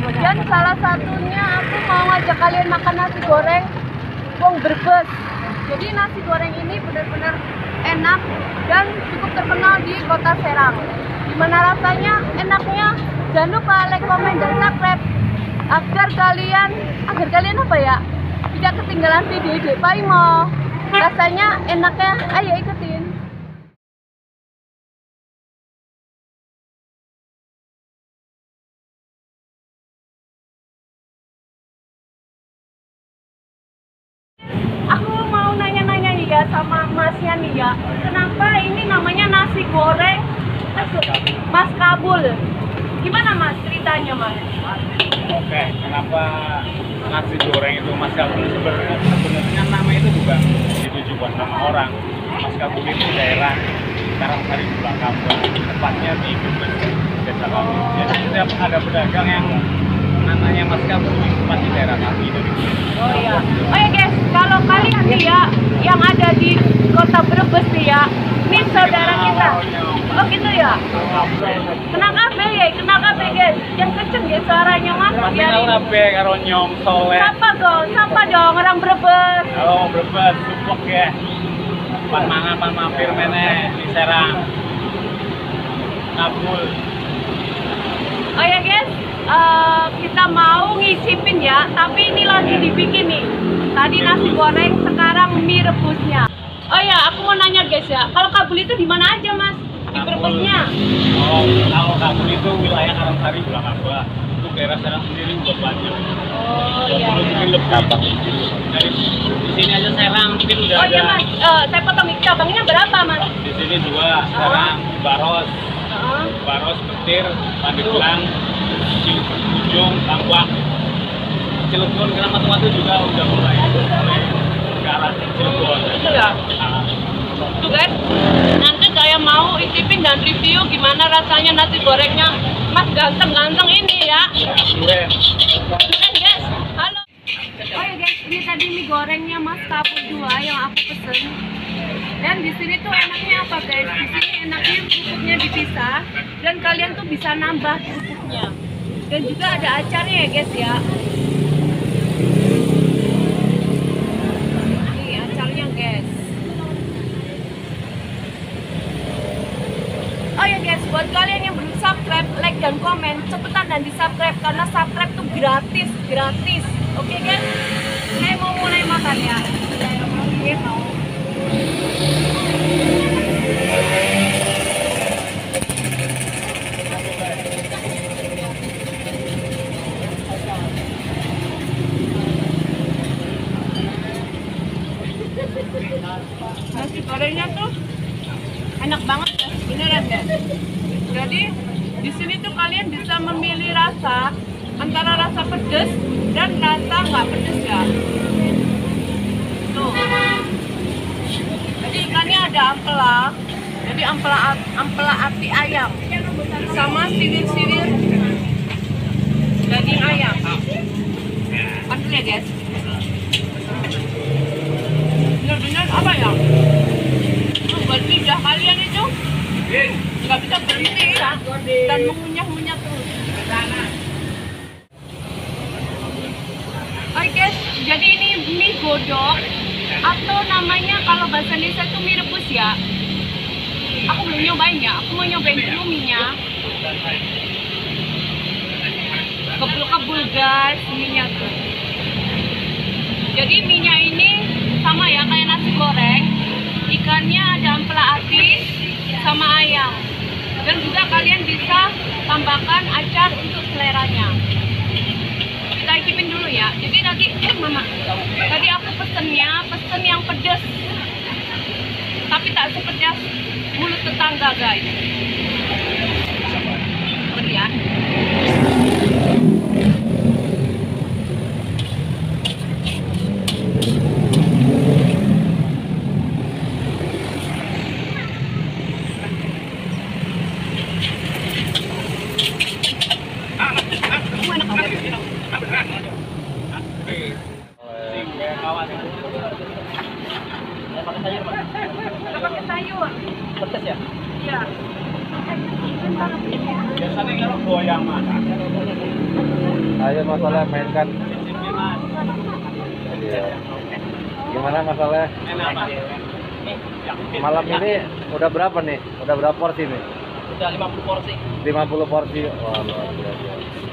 Dan salah satunya aku mau ngajak kalian makan nasi goreng Wong Brebes. Jadi nasi goreng ini benar-benar enak dan cukup terkenal di kota Serang. Gimana rasanya? Enaknya? Jangan lupa like, komen, dan subscribe agar kalian apa ya? Tidak ketinggalan video ide Paimo. Rasanya enaknya, ayo ikutin. Aku mau nanya-nanya nih ya sama masnya nih ya, kenapa ini namanya nasi goreng Mas Kabul? Gimana mas ceritanya mas? Oke, kenapa nasi goreng itu Mas Kabul? Sebenarnya nama itu bukan dituju buat nama orang. Mas Kabul itu daerah Karangsari Bulakamba, tepatnya di Brebes, desa kami. Jadi setiap ada pedagang yang namanya Mas Kabul itu pasti daerah kami itu. Oh iya. Oh ya guys, kalau kalian nih ya yang ada di kota Brebes nih ya, ini saudara kita. Oh gitu ya. Kenal kabeh guys. Yang kenceng ya suaranya mas. Masih tahu kabeh karo nyom soleh. Sapa dong orang Brebes. Halo Brebes, supok ya. Pan mangan pan mampir meneh di Serang. Kabul. Oh ya guys, kita mau ngicipin ya, tapi ini lagi dibikin nih. Tadi nasi goreng, sekarang mie rebusnya. Oh ya, aku mau nanya guys ya, kalau Kabul itu di mana aja mas? Di Brebesnya? Oh, kalau Kabul itu wilayah Karangsari Bulakamba. Itu daerah Serang sendiri udah banyak. Oh iya. Mungkin lebih gampang. Dari di sini aja Serang mungkin udah Oh ada. iya mas, saya potong nih, cabangnya berapa mas? Di sini dua, Serang, Baros, Baros, Petir, Pandeglang, Ujung, Tambak, Cilegon, Keramat Watu juga udah mulai ke arah Cilegon. Itu ya? Tuh guys, nanti saya mau icipin dan review gimana rasanya nasi gorengnya mas ganteng-ganteng ini ya. Duren. Duren guys, halo. Oh ya guys, ini tadi mie gorengnya mas Kabul 2 yang aku pesen. Dan di sini tuh enaknya apa guys? Di sini enaknya kerupuknya dipisah dan kalian tuh bisa nambah kerupuknya. Dan juga ada acarnya ya guys ya. Nih acarnya guys. Oh ya guys, buat kalian yang belum subscribe, like dan komen, cepetan dan di subscribe karena subscribe tuh gratis. Oke guys, saya mau mulai makan ya. Oke, mau. Nasi gorengnya tuh enak banget guys, beneran guys. Jadi di sini tuh kalian bisa memilih rasa antara rasa pedas dan rasa nggak pedas ya. Tuh. Jadi ikannya ada ampela. Jadi ampela ati ayam sama siwir-siwir daging ayam. Pantul ya guys. Bener-bener apa ya? Buat lidah kalian itu nggak bisa berhenti ya, dan mengunyah-ngunyah terus. Oke guys, jadi ini mie godok atau namanya kalau bahasa Indonesia itu mie rebus ya. Aku belum nyobain ya, aku mau nyobain dulu mie-nya. Kebul-kebul guys mie-nya tuh. Jadi mie-nya ini sama ya kayak nasi goreng. Ikannya ada ampela ati sama ayam. Dan juga kalian bisa tambahkan acar untuk seleranya. Kita icipin dulu ya. Jadi tadi mama, tadi aku pesen yang pedas. Tapi tak sepedas mulut tetangga guys. Seperti ya. Pakai sayur. Pedas ya? Iya. Biasanya kalau goyang mana? Ayo masalah mainkan. Iya. Gimana masalah? Malam ini udah berapa nih? Udah berapa porsi nih? Udah 50 porsi. 50 porsi. Wah, luar biasa.